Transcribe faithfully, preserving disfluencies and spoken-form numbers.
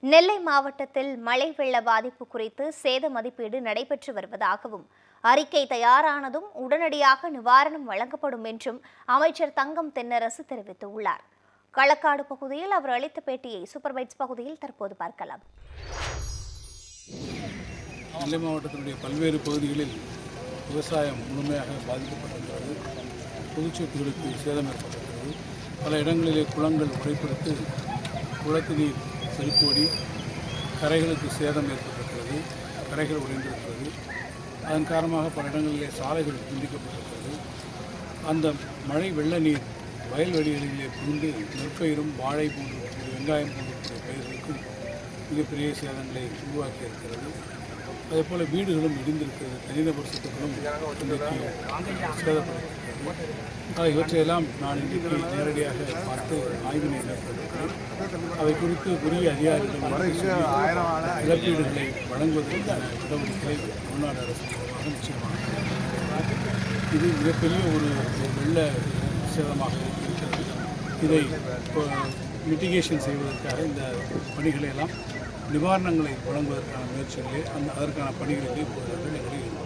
நெல்லை மாவட்டத்தில் மழை வெள்ள பாதிப்பு குறித்து சேத மதிப்பீடு நடைபெற்று வருவதாகவும் அறிக்கை தயாரானதும் உடனடியாக நிவாரணம் வழங்கப்படும் என்றும் அமைச்சர் தங்கம் தென்னரசு தெரிவித்துள்ளார். களக்காடு பகுதியில் அவர் அளித்த பேட்டியை சூப்பர் பைட்ஸ் பகுதியில் தற்போது பார்க்கலாம். நெல்லை மாவட்டத்தினுடைய பல்வேறு பகுதிகளில் விவசாயம் முழுமையாக பாதிக்கப்பட்டிருக்கிறது. பொதுச்சொத்துகளுக்கு சேதம் ஏற்பட்டிருக்கிறது. பல இடங்களிலே குளங்கள் உடைப்பெடுத்து குளத்து நீர் செழிப்போடி கரைகளுக்கு சேதம் ஏற்பட்டிருக்கிறது. கரைகள் உடைந்திருக்கிறது. அதன் காரணமாக பல இடங்களிலே சாலைகள் துண்டிக்கப்பட்டிருக்கிறது. அந்த மழை வெள்ள நீர் வயல்வெளிகளிலே புகுந்து நெற்பயிரும் வாழை போன்ற வெங்காயம் போன்ற பயிர்களுக்கும் மிகப்பெரிய சேதங்களை உருவாக்கி இருக்கிறது. அதேபோல் வீடுகளும் இடிந்திருக்கிறது. தனிநபர் சொத்துக்களும் இன்றைக்கு சேதப்பட்டிருக்கிறது. இவற்றையெல்லாம் நான் இன்றைக்கு நேரடியாக பார்த்து ஆய்வினை மேற்கொண்டிருக்கிறேன். அவை குறித்து உரிய அதிகாரிகளிடம் இழப்பீடுகளை வழங்குவதற்கான நடவடிக்கைகளை தமிழ்நாடு அரசு மூலமாக நிச்சயமாக இது மிகப்பெரிய ஒரு வெள்ள சேதமாக இருக்கிறது. இதை மிட்டிகேஷன் செய்வதற்காக இந்த பணிகளை எல்லாம் நிவாரணங்களை வழங்குவதற்கான முயற்சிகளே அந்த அதற்கான பணிகளிலே இப்போது நடைபெறுகிறது.